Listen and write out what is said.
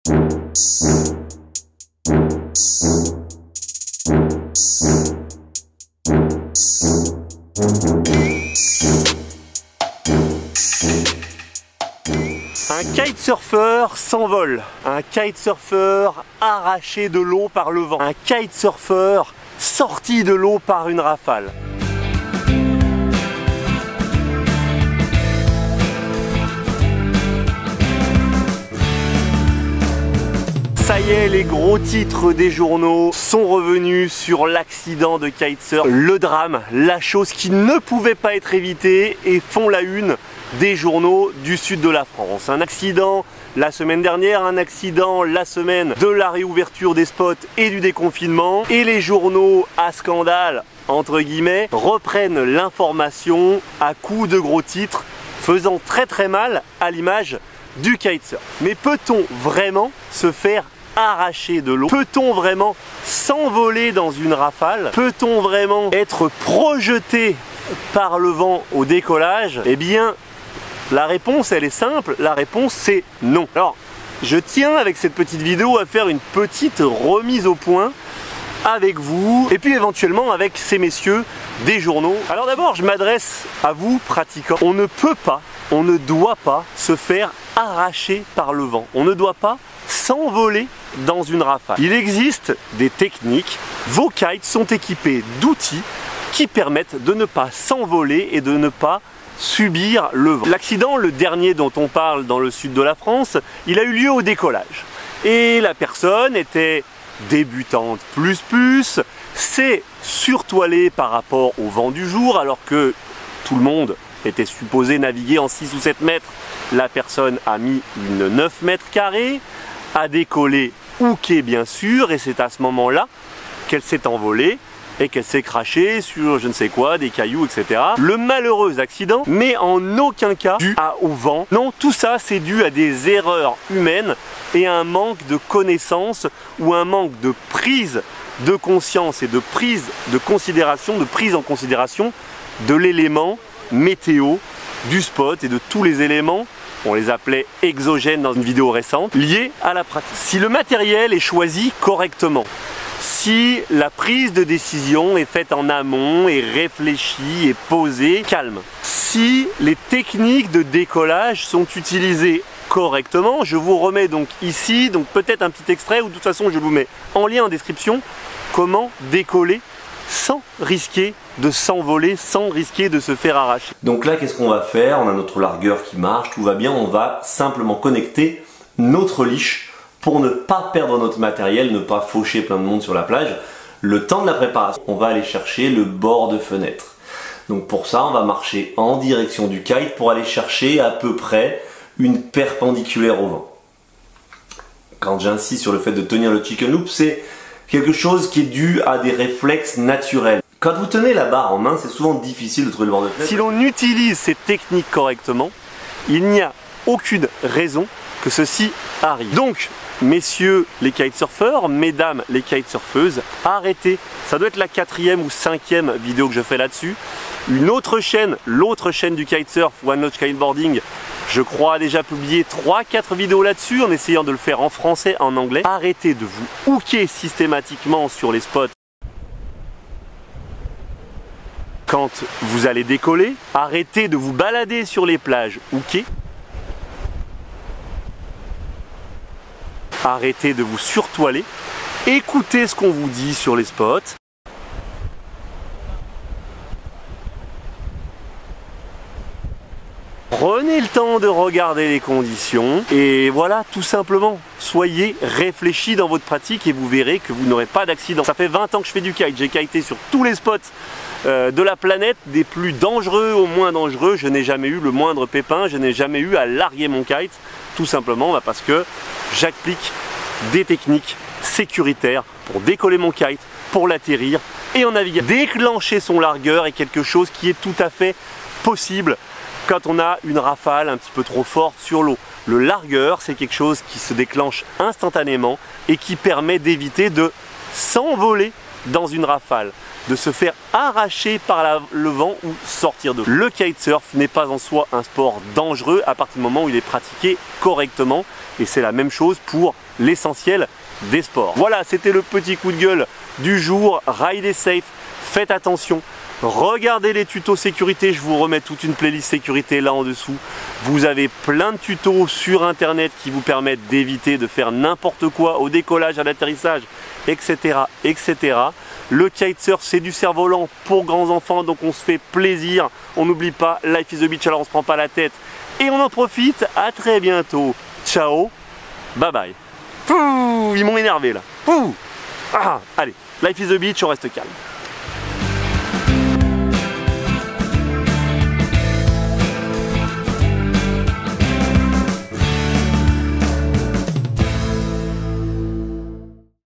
Un kitesurfer s'envole, un kitesurfer arraché de l'eau par le vent, un kitesurfer sorti de l'eau par une rafale. Ça y est, les gros titres des journaux sont revenus sur l'accident de kitesurf, le drame, la chose qui ne pouvait pas être évitée, et font la une des journaux du sud de la France. Un accident la semaine dernière, un accident la semaine de la réouverture des spots et du déconfinement, et les journaux à scandale entre guillemets reprennent l'information à coups de gros titres faisant très mal à l'image du kitesurf. Mais peut-on vraiment se faire arracher de l'eau? Peut-on vraiment s'envoler dans une rafale? Peut-on vraiment être projeté par le vent au décollage? Eh bien, la réponse, elle est simple, la réponse c'est non. Alors, je tiens avec cette petite vidéo à faire une petite remise au point avec vous, et puis éventuellement avec ces messieurs des journaux. Alors d'abord, je m'adresse à vous pratiquants. On ne peut pas, on ne doit pas se faire arracher par le vent. On ne doit pas s'envoler dans une rafale. Il existe des techniques. Vos kites sont équipés d'outils qui permettent de ne pas s'envoler et de ne pas subir le vent. L'accident, le dernier dont on parle dans le sud de la France, il a eu lieu au décollage. Et la personne était débutante plus, s'est surtoilée par rapport au vent du jour, alors que tout le monde était supposé naviguer en 6 ou 7 mètres. La personne a mis une 9 mètres carrés, a décollé hooké bien sûr, et c'est à ce moment-là qu'elle s'est envolée et qu'elle s'est crachée sur je ne sais quoi, des cailloux, etc. Le malheureux accident, mais en aucun cas dû au vent. Non, tout ça c'est dû à des erreurs humaines et à un manque de connaissance ou un manque de prise de conscience et de prise de considération, de prise en considération de l'élément météo du spot et de tous les éléments, on les appelait exogènes dans une vidéo récente, liés à la pratique. Si le matériel est choisi correctement, si la prise de décision est faite en amont et réfléchie et posée, calme, si les techniques de décollage sont utilisées correctement, je vous remets donc ici, donc peut-être un petit extrait, ou de toute façon je vous mets en lien en description, comment décoller sans risquer de s'envoler, sans risquer de se faire arracher. Donc là, qu'est-ce qu'on va faire? On a notre largueur qui marche, tout va bien, on va simplement connecter notre leash pour ne pas perdre notre matériel, ne pas faucher plein de monde sur la plage. Le temps de la préparation, on va aller chercher le bord de fenêtre. Donc pour ça, on va marcher en direction du kite pour aller chercher à peu près une perpendiculaire au vent. Quand j'insiste sur le fait de tenir le chicken loop, c'est quelque chose qui est dû à des réflexes naturels. Quand vous tenez la barre en main, c'est souvent difficile de trouver le bord de fenêtre. Si l'on utilise ces techniques correctement, il n'y a aucune raison que ceci arrive. Donc, messieurs les kitesurfers, mesdames les kitesurfeuses, arrêtez. Ça doit être la 4e ou 5e vidéo que je fais là-dessus. Une autre chaîne, l'autre chaîne du kitesurf, One Notch Kiteboarding, je crois a déjà publié 3-4 vidéos là-dessus en essayant de le faire en français, en anglais. Arrêtez de vous hooker systématiquement sur les spots quand vous allez décoller. Arrêtez de vous balader sur les plages hookés. Arrêtez de vous surtoiler. Écoutez ce qu'on vous dit sur les spots. Prenez le temps de regarder les conditions et voilà, tout simplement, soyez réfléchis dans votre pratique et vous verrez que vous n'aurez pas d'accident. Ça fait 20 ans que je fais du kite, j'ai kité sur tous les spots de la planète, des plus dangereux au moins dangereux. Je n'ai jamais eu le moindre pépin, je n'ai jamais eu à larguer mon kite, tout simplement parce que j'applique des techniques sécuritaires pour décoller mon kite, pour l'atterrir et en naviguer. Déclencher son largueur est quelque chose qui est tout à fait possible quand on a une rafale un petit peu trop forte sur l'eau. Le largueur, c'est quelque chose qui se déclenche instantanément et qui permet d'éviter de s'envoler dans une rafale. de se faire arracher par le vent ou sortir de l'eau. Le kitesurf n'est pas en soi un sport dangereux à partir du moment où il est pratiqué correctement, et c'est la même chose pour l'essentiel des sports. Voilà, c'était le petit coup de gueule du jour. Ridez safe, faites attention. Regardez les tutos sécurité, je vous remets toute une playlist sécurité là en dessous. Vous avez plein de tutos sur internet qui vous permettent d'éviter de faire n'importe quoi au décollage, à l'atterrissage, etc., etc. Le kitesurf, c'est du cerf-volant pour grands enfants, donc on se fait plaisir. On n'oublie pas, life is the beach, alors on se prend pas la tête. Et on en profite, à très bientôt. Ciao, bye bye. Pouh, ils m'ont énervé là. Pouh. Ah, allez, life is the beach, on reste calme.